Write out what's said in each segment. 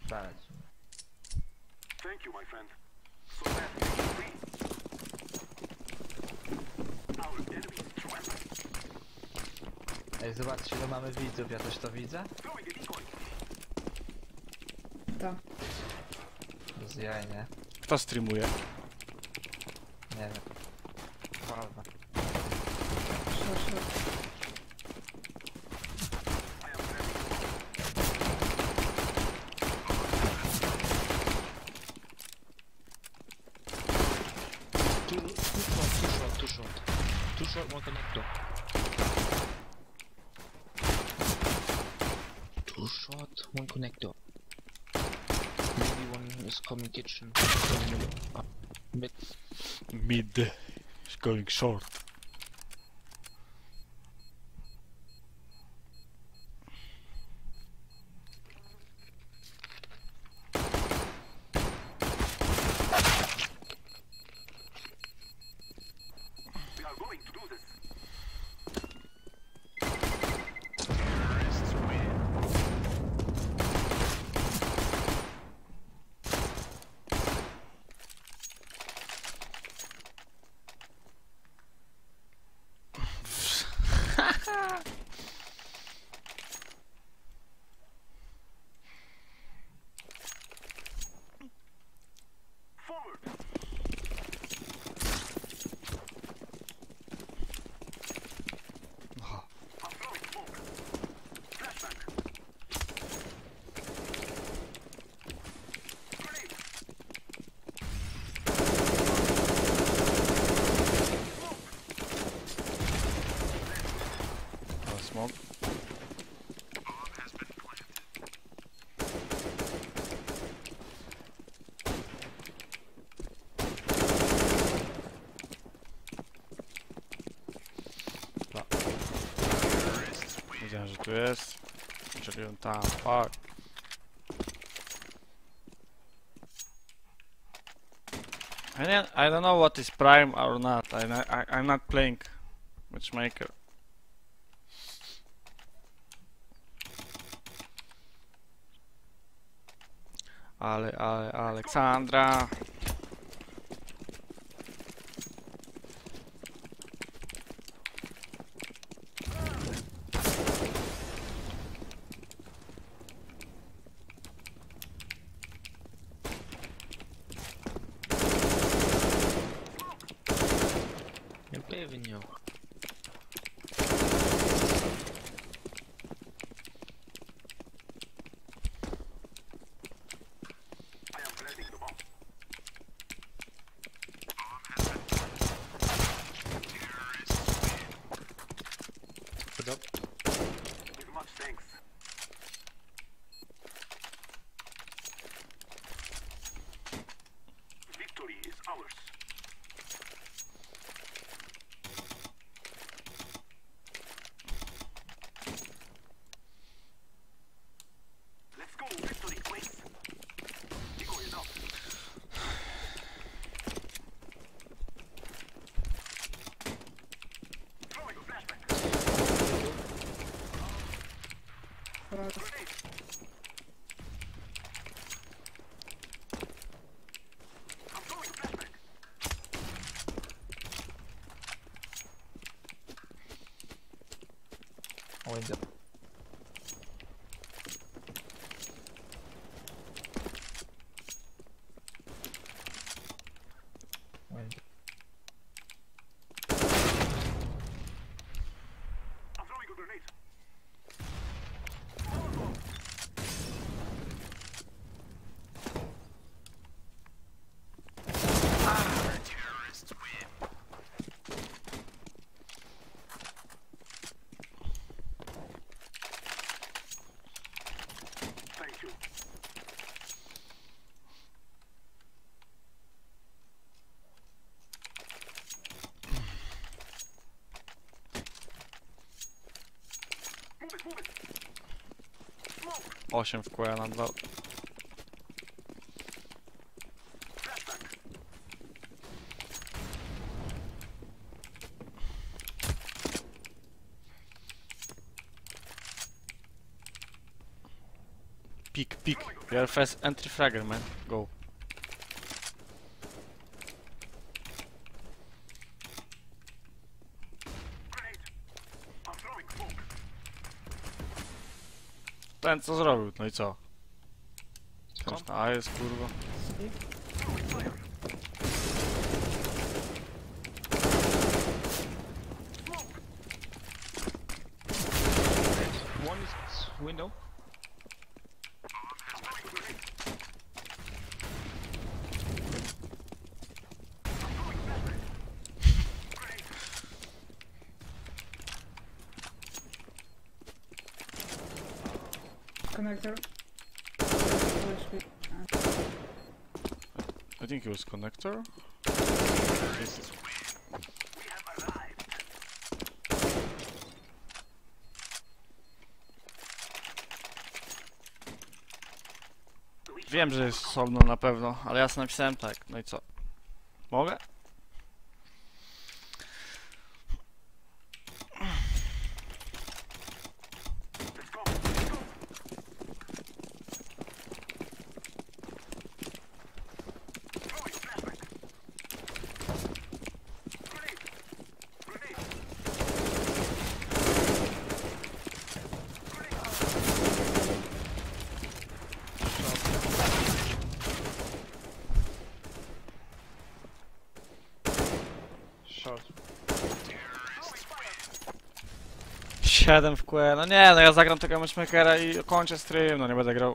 Starać. Thank you, my friend. So that is free. Our enemy is trapped. Ej, zobaczcie, ile mamy widzów, ja też to widzę? Throwing a decoy. To. Bez jaj, nie? Kto streamuje? Nie wiem. Walwa. Szor. I am ready. Two short, one connector. Two short, one connector. Maybe one is coming kitchen. Mid. Mid. Is going short. We are going to do this. Forward. Aha. I'm throwing smoke. Flashback. Grenade. Smoke. Wiedziałem, że tu jest. Czyli on tam, fuck. I don't know what is prime or not. I'm not playing matchmaker. Ale Aleksandra. Nie pewnie. I am planting the bomb. Put up. With much thanks. Victory is ours. Let's go, victory, please. Decoy is out. Throwing a flashback. Grenade. I'm throwing a flashback. Window. Window. I'm throwing a grenade. Terrorists win. Thank you. Move it. Smoke. 8 wkłada na 2. Flashback. Peek, peek. You're first entry fragger, man. Go. I'm throwing smoke. Ten co zrobił, no i co? Też na A jest, kurwa. One is window. Connector. I think it was connector. Wiem, że jest solno na pewno, ale ja sobie napisałem tak, no i co? Mogę? Short. 7 w QE, no nie, no ja zagram tego matchmakera i kończę stream, no nie będę grał.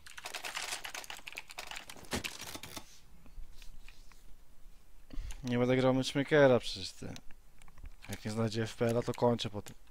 Nie będę grał matchmakera przecież ty. Jak nie znajdzie FPL-a to kończę po tym.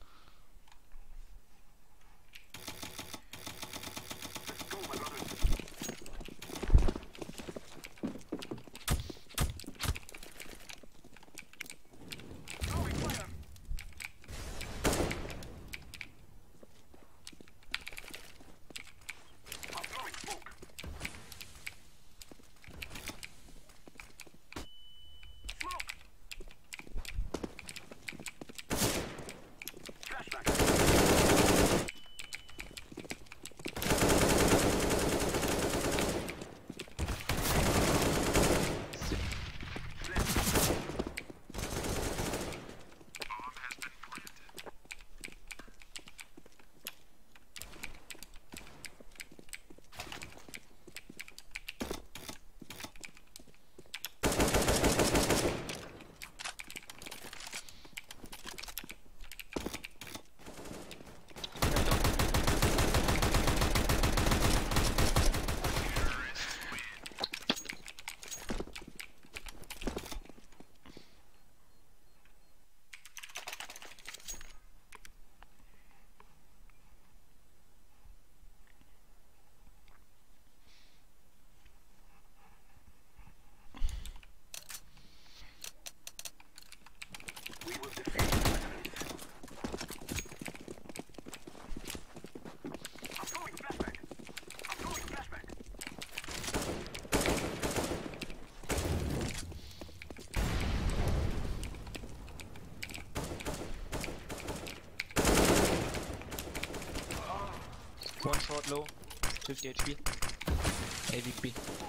One short low. 50 HP. AVP.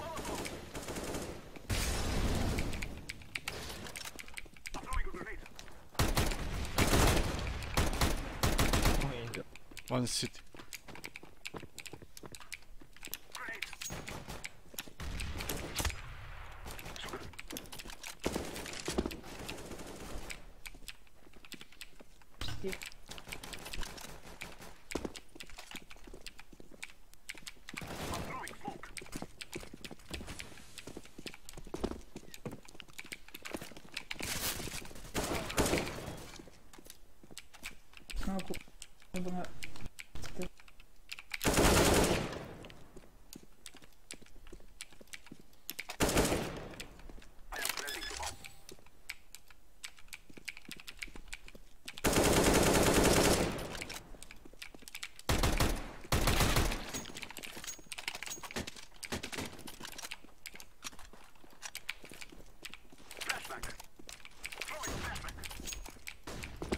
One city. No, bo na...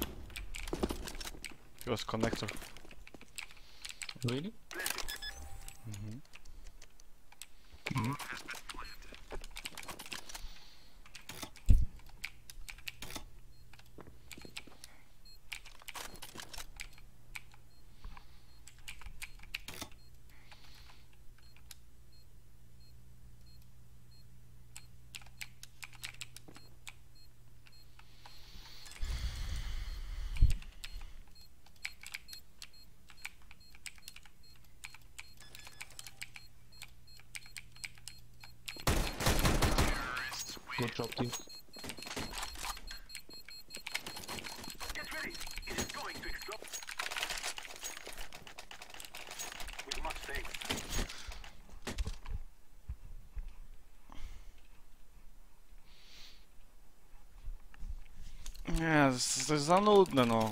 It was connector. Really? Good job, team. Get ready. It is going to explode. With much thanks. Nie, to jest za nudne, no.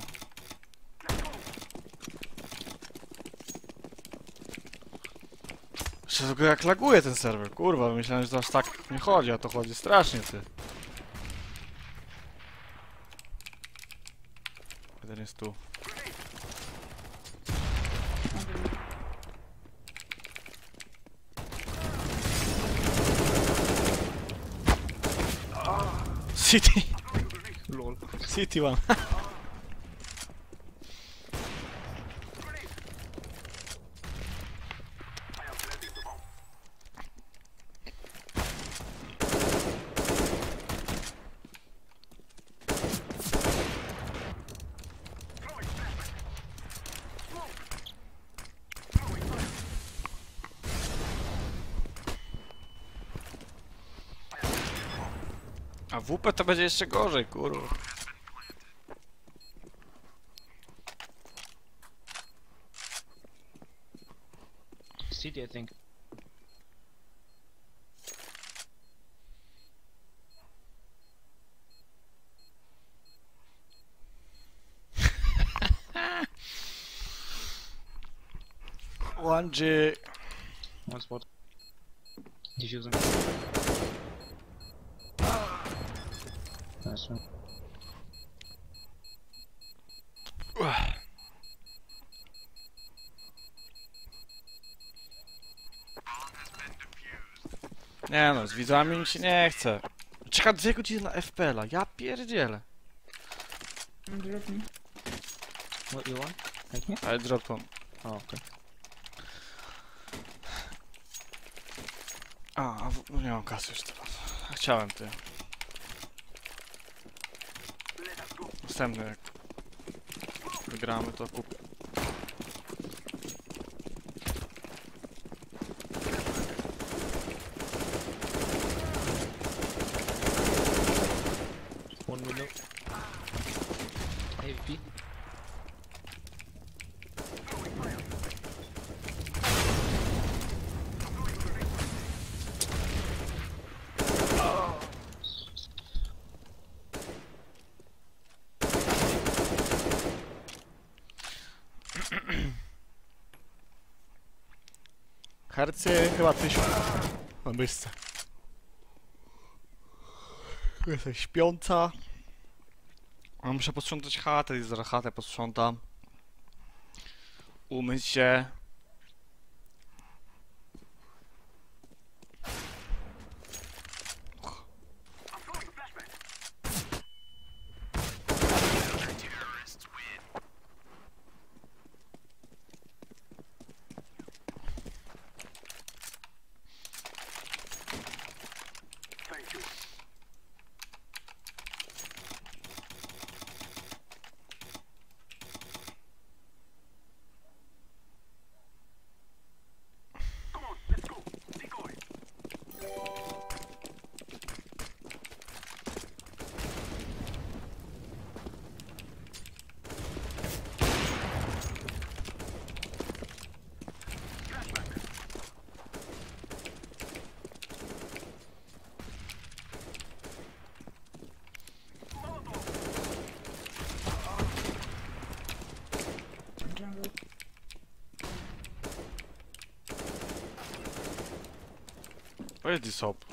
Jeszcze tylko jak laguje ten serwer, kurwa, myślałem, że to aż tak nie chodzi, a to chodzi strasznie, ty. Jeden jest tu. City! Lol. City one. A WP to będzie jeszcze gorzej, kurwa. City, I think. One G. One spot. Diffusing. Nice one. Nie no, z widzami mi się nie chce. Czeka 2 godziny na FPL-a, ja pierdzielę. Drop me. What you want? Like me? I dropped one. Oh, okay. Nie mam kasy już teraz. Chciałem, ty. Następny jak wygramy, to kupię. One window. AVP. Hercy chyba 1000 na myszce. Jesteś śpiąca. A muszę posprzątać chatę i zaraz chatę posprzątam. Umyć się. Jungle. Where is this up?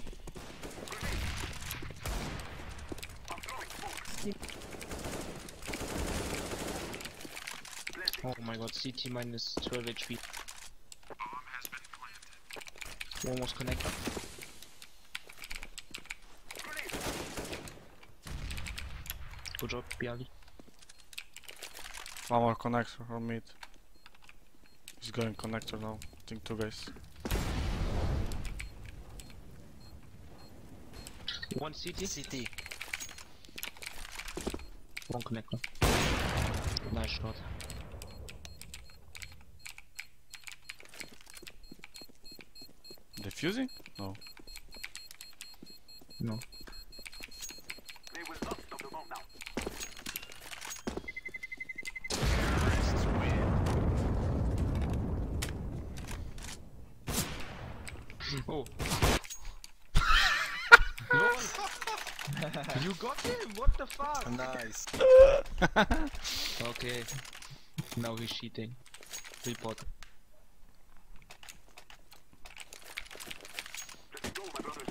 Oh my god, CT minus 12 HP. One was connector. Good job, Byali. One more connector on mid. He's going connector now. I think 2 guys. One CT. CT. One connector. Nice shot. Defusing? No. No. They will not stop the bomb now. Oh. You got him! What the fuck? Nice. Okay. Now he's cheating. Report. Let's go, my brothers.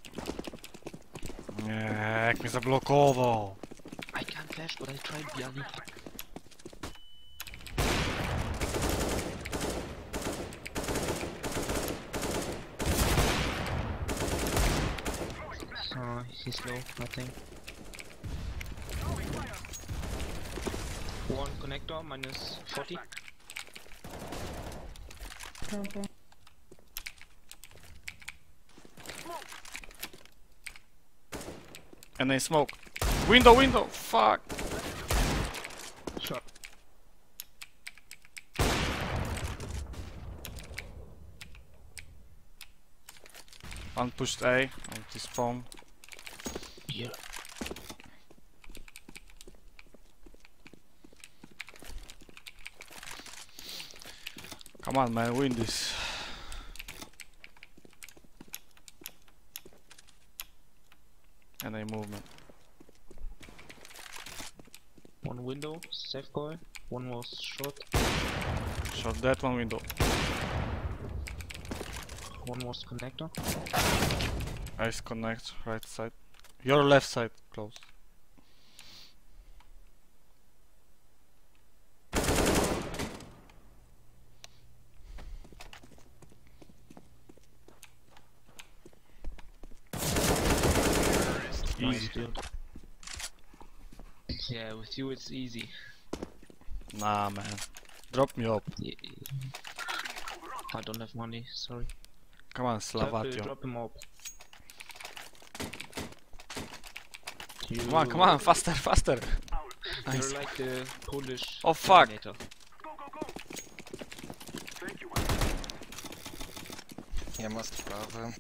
Nie, jak mnie zablokował. I can't flash, but I tried, Byali. He's low, I think. One connector, minus 40. Rampa. And they smoke. Window! Fuck! Shot. One pushed A on this spawn. Yeah. Come on, man, win this. And a movement. One window, safe call. One was short. Shot that one window. One was connector. Ice connect, right side. Your left side, close. Nice, dude. Yeah, with you it's easy. Nah, man. Drop me up. Yeah. I don't have money, sorry. Come on, Slavatio. Drop him up. Come on, faster! You're Nice. like the Polish Oh, fuck. Terminator. Go. Thank you, Nie ma sprawy.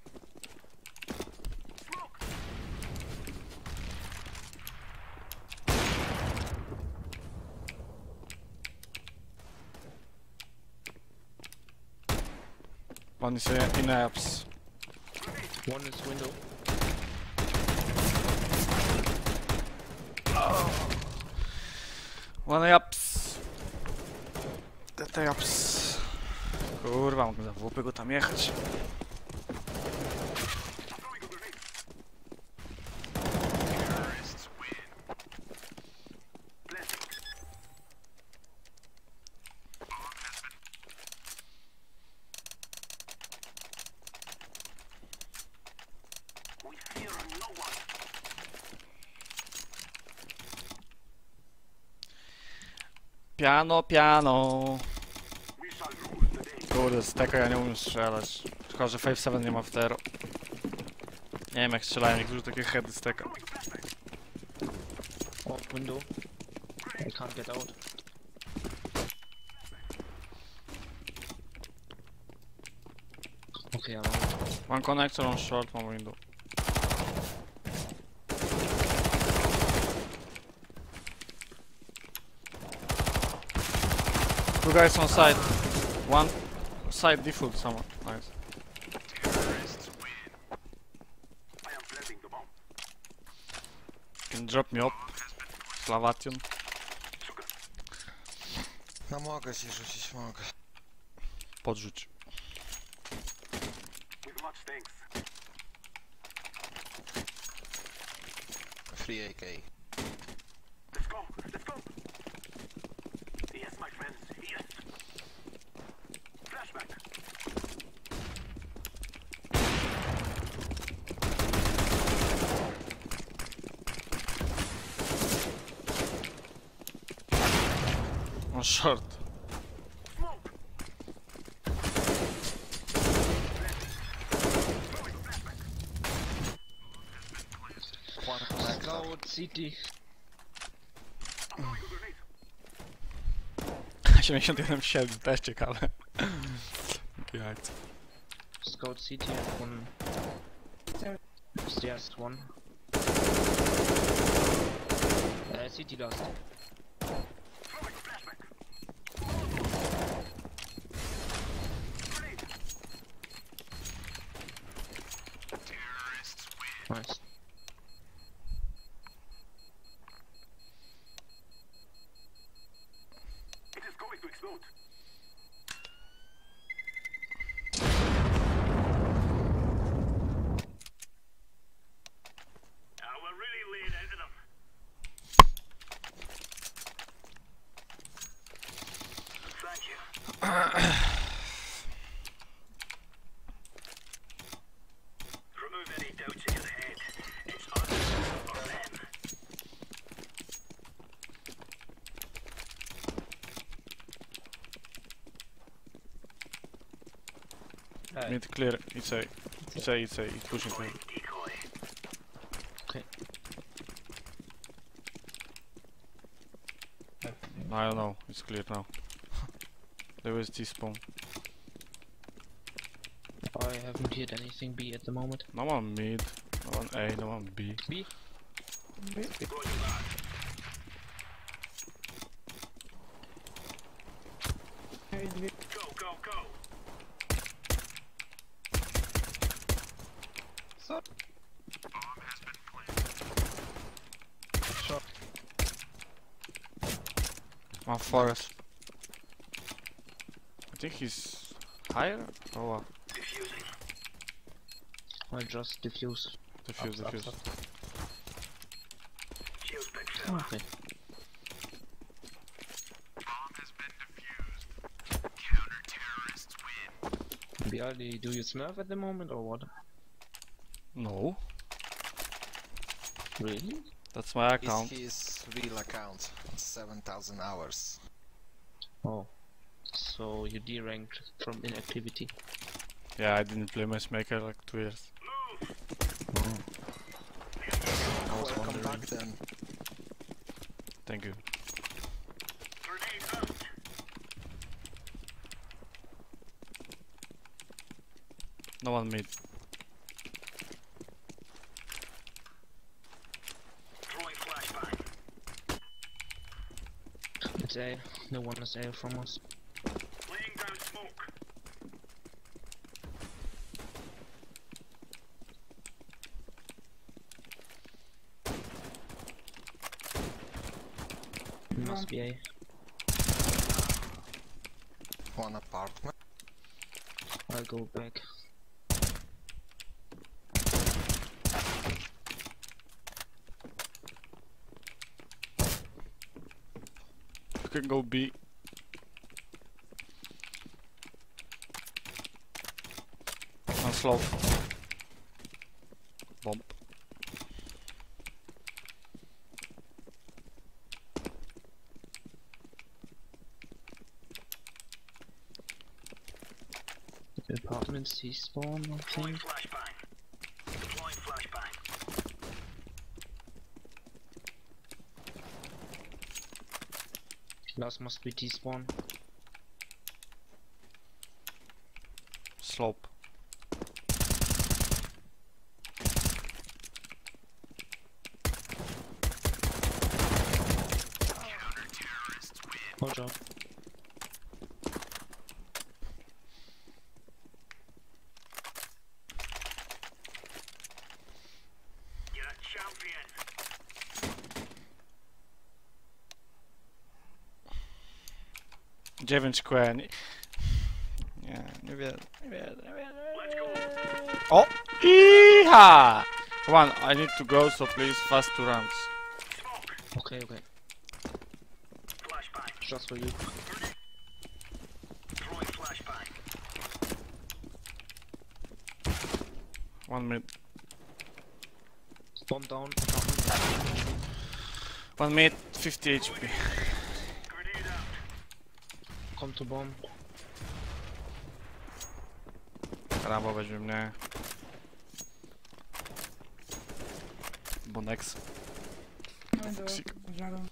One is in apps. One is window. One apps. Te apps. Kurwa, mogę za WP go tam jechać. We fear no one. Piano. We shall rule the day. Kurde, z tego ja nie umiem strzelać. Tylko, że 5-7 nie ma w tero. Nie wiem jak strzelają niektórzy takie heady z tego. Oh, window. I can't get out. Okay, I'm out. One connector on short, one window. Two guys on side. One side default someone. Nice. I am planting the bomb. Can drop me up. Slavation. No mogę ci rzucić, mogę. Podrzuć. With much thanks. Free AK. Let's go. Yes, my friends. Yes. Flashback. short. One connector. Scout, CT. 81 w 7, też ciekawe. Jakie akcje. Scout CT and one. Stairs one. CT last. Nice. It is going to explode. We're really laying into them. Thank you. Remove any doubts in your head. It's us or them. Mid clear, it's A. It's pushing me. Decoy. Okay. I don't know, it's clear now. There was T-spawn. I haven't hit anything B at the moment. No one mid, no one A, no one B. B? Go, go, go. One forest. I think he's higher or what? Diffusing. I just diffuse. Diffuse. Shields back fell. Okay. Byali, do you smurf at the moment or what? No, Really? that's my It's account. his real account. 7,000 hours. Oh. So you deranked from inactivity. Yeah, I didn't play Matchmaker like 2 years. I was Welcome wondering. back then. Thank you. Grenade out. No one mid. Throwing flashbang. It's A. No one is A from us. Laying down smoke. It must be A. One apartment. I'll go back. You can go B. One slow. Bomb. Apartment C spawn, I Throwing think. flashbang. Deploying flashbang. Last must be T spawn. Slope. Good job. You're a champion. 9 square. Nie, nie wiem. Let's go. Oh! Yeehaw! Come on, I need to go, so please fast 2 rounds. Smoke. Okay, okay. Flashbang. Just for you. Throwing flashbang. 1 mid. Bomb down. Apartment. 1 mid, 50 HP. Grenade out. come to bomb. Rambo weźmie mnie. Bonex. No do Ksik. żaru.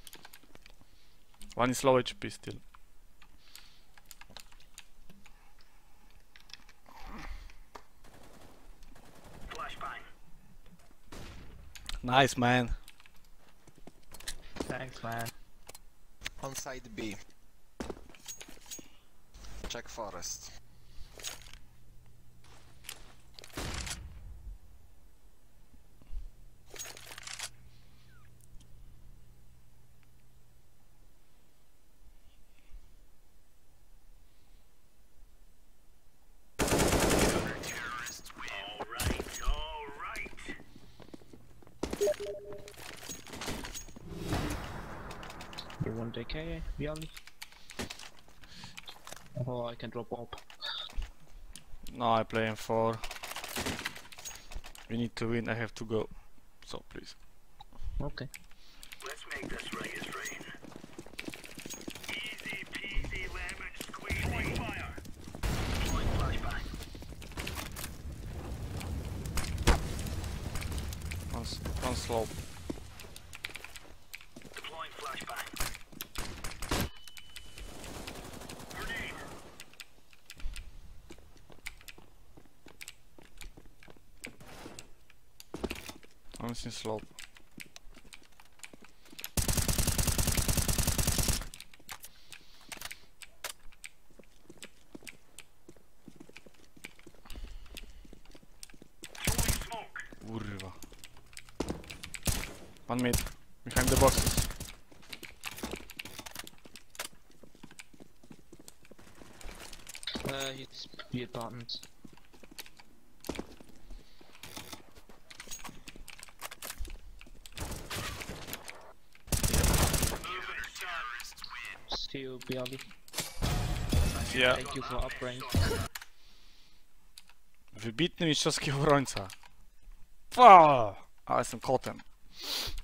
One is low HP still. Flashbang. Nice, man. Thanks, man. On side B. Check forest. Alright. You want AK, Byali? Oh, I can drop up. No, I play in 4. We need to win, I have to go. So, please. Okay. Let's make this right as rain. Easy peasy lemon squeezy. Fire. Deploying flashbang. One slope. Deploying flashbang. Grenade. One's in slope. Throwing smoke. Kurwa. One mid. Behind the boxes. He's B apartments. See you, Byali. Yeah. Thank you for uprank. Wybitny mistrzowski obrońca. Ale jestem kotem.